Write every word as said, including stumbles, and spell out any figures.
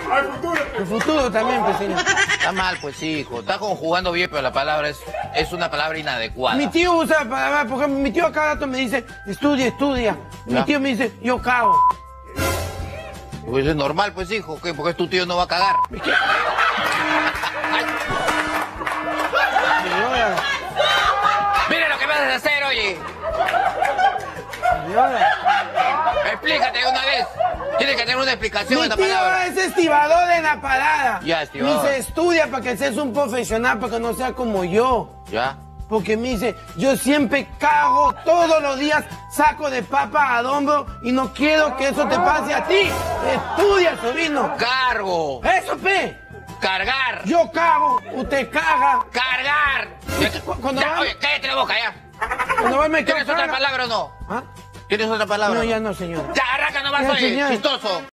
Al futuro. El futuro también, pues, señor. Está mal, pues, hijo. Está conjugando bien, pero la palabra es, es una palabra inadecuada. Mi tío usa la palabra, por ejemplo, mi tío a cada rato me dice, estudia, estudia. Mi Ya. tío me dice, yo cago. Pues es normal, pues, hijo. ¿Qué? Porque tu tío no va a cagar. Señora, Mira lo que me vas a hacer, oye. señora. Explícate de una vez. Tienes que tener una explicación Mi de esta tío palabra. es estibador en la parada. Ya, estibador. Me dice, estudia para que seas un profesional, para que no sea como yo. ¿Ya? Porque me dice, yo siempre cago todos los días, saco de papa al hombro y no quiero que eso te pase a ti. Estudia, sobrino. Cargo. Eso, pe. Cargar. Yo cago, usted caga. Cargar. Cu- cuando Ya, va- oye, cállate la boca, ya. Cuando va me ¿Tienes caga. otra palabra o no? ¿Ah? ¿Tienes otra palabra? No, o ya no, señora. Ya, arranca nomás, Ya, oye, señor. chistoso.